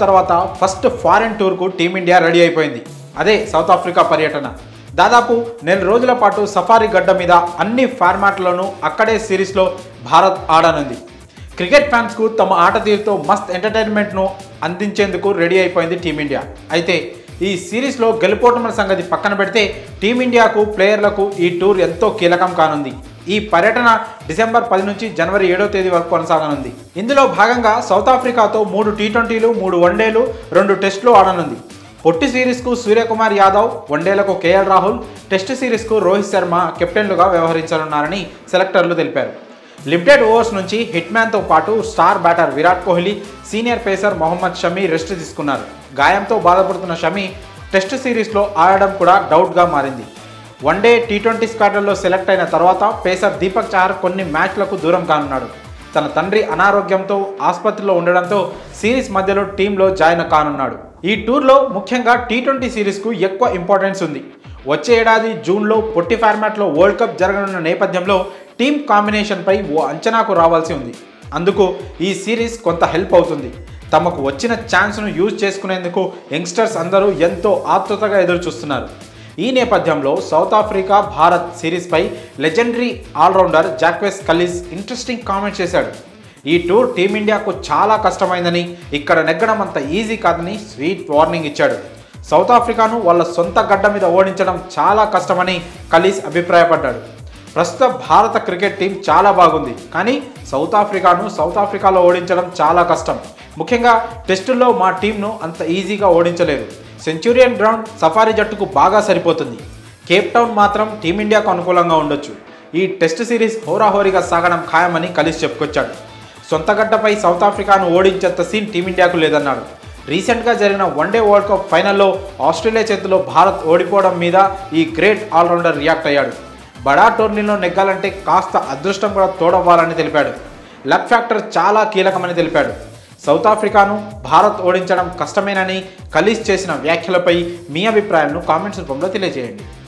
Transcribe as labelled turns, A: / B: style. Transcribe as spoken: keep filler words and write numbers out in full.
A: తర్వాత first foreign టూర్కు team India ready అయిపోయింది. అదే సౌత్ ఆఫ్రికా పర్యటన. దాదాపు నెల రోజుల పాటు సఫారీ గడ్డ మీద అన్ని ఫార్మాట్లను అక్కడే సిరీస్లో భారత్ ఆడనుంది. క్రికెట్ ఫ్యాన్స్కు తమ ఆట తీరుతో మస్త్ ఎంటర్టైన్మెంట్ను అందించేందుకు రెడీ అయిపోయింది టీమిండియా. అయితే ఈ సిరీస్లో గెలుపోటముల సంగతి పక్కన పెడితే టీమిండియాకు ప్లేయర్లకు ఈ టూర్ ఎంతో కీలకం కానుంది. ఈ పర్యటన డిసెంబర్ పది నుంచి జనవరి ఏడో తేదీ వరకు కొనసాగనుంది. ఇందులో భాగంగా సౌత్ ఆఫ్రికాతో మూడు టీ ట్వంటీలు మూడు వన్డేలు రెండు టెస్టులు ఆడనుంది. పొట్టి సిరీస్కు సూర్యకుమార్ యాదవ్, వన్డేలకు కేఎల్ రాహుల్, టెస్ట్ సిరీస్కు రోహిత్ శర్మ కెప్టెన్లుగా వ్యవహరించనున్నారని సెలెక్టర్లు తెలిపారు. లిమిటెడ్ ఓవర్స్ నుంచి హిట్మ్యాన్తో పాటు star batter Virat Kohli, senior pacer Mohammed Shami rest తీసుకున్నారు. గాయంతో బాధపడుతున్న షమీ టెస్ట్ సిరీస్లో ఆడడం కూడా డౌట్గా మారింది. వన్డే టీ ట్వంటీ స్క్వాడ్లలో సెలెక్ట్ అయిన తర్వాత పేసర్ దీపక్ చహర్ కొన్ని మ్యాచ్లకు దూరం కానున్నాడు. తన తండ్రి అనారోగ్యంతో ఆసుపత్రిలో ఉండడంతో సిరీస్ మధ్యలో టీంలో జాయిన్ కానున్నాడు. ఈ టూర్లో ముఖ్యంగా టీ ట్వంటీ సిరీస్కు ఎక్కువ ఇంపార్టెన్స్ ఉంది. వచ్చే ఏడాది జూన్లో పొట్టి ఫార్మాట్లో వరల్డ్ కప్ జరగనున్న నేపథ్యంలో టీమ్ కాంబినేషన్పై ఓ అంచనాకు రావాల్సి ఉంది. అందుకు ఈ సిరీస్ కొంత హెల్ప్ అవుతుంది. తమకు వచ్చిన ఛాన్స్ను యూజ్ చేసుకునేందుకు యంగ్స్టర్స్ అందరూ ఎంతో ఆతృతగా ఎదురు చూస్తున్నారు. ఈ నేపథ్యంలో సౌత్ ఆఫ్రికా భారత్ సిరీస్పై legendary all rounder Jacques Kallis interesting comment చేశాడు. ఈ టూర్ టీమిండియాకు చాలా కష్టమైందని, ఇక్కడ నెగ్గడం అంత ఈజీ కాదని స్వీట్ వార్నింగ్ ఇచ్చాడు. సౌత్ ఆఫ్రికాను వాళ్ళ సొంత గడ్డ మీద ఓడించడం చాలా కష్టమని కల్లిస్ అభిప్రాయపడ్డాడు. ప్రస్తుత భారత క్రికెట్ టీం చాలా బాగుంది, కానీ సౌత్ ఆఫ్రికాను సౌత్ ఆఫ్రికాలో ఓడించడం చాలా కష్టం. ముఖ్యంగా టెస్టుల్లో మా టీంను అంత ఈజీగా ఓడించలేదు. సెంచురియన్ గ్రౌండ్ సఫారీ జట్టుకు బాగా సరిపోతుంది. కేప్ టౌన్ మాత్రం టీమిండియాకు అనుకూలంగా ఉండొచ్చు. ఈ టెస్ట్ సిరీస్ హోరాహోరీగా సాగడం ఖాయమని కల్లిస్ చెప్పుకొచ్చాడు. సొంత గడ్డపై సౌత్ ఆఫ్రికాను ఓడించేంత సీన్ టీమిండియాకు లేదన్నాడు. రీసెంట్గా జరిగిన వన్డే వరల్డ్ కప్ ఫైనల్లో ఆస్ట్రేలియా చేతిలో భారత్ ఓడిపోవడం మీద ఈ గ్రేట్ ఆల్రౌండర్ రియాక్ట్ అయ్యాడు. బడా టోర్నీలో నెగ్గాలంటే కాస్త అదృష్టం కూడా తోడవ్వాలని తెలిపాడు. లక్ ఫ్యాక్టర్ చాలా కీలకమని తెలిపాడు. సౌత్ ఆఫ్రికాను భారత్ ఓడించడం కష్టమేనని కల్లిస్ చేసిన వ్యాఖ్యలపై మీ అభిప్రాయాలను కామెంట్స్ రూపంలో తెలియజేయండి.